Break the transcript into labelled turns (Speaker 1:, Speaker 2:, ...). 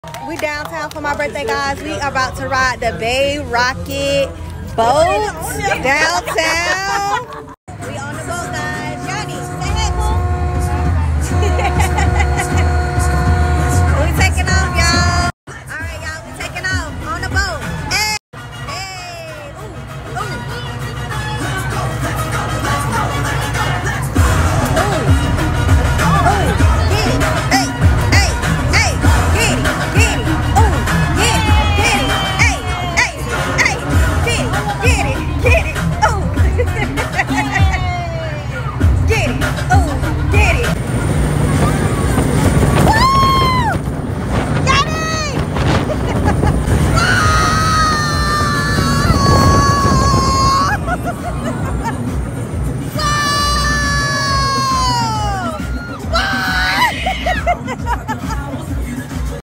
Speaker 1: We downtown for my birthday, guys. We are about to ride the Bay Rocket boat downtown.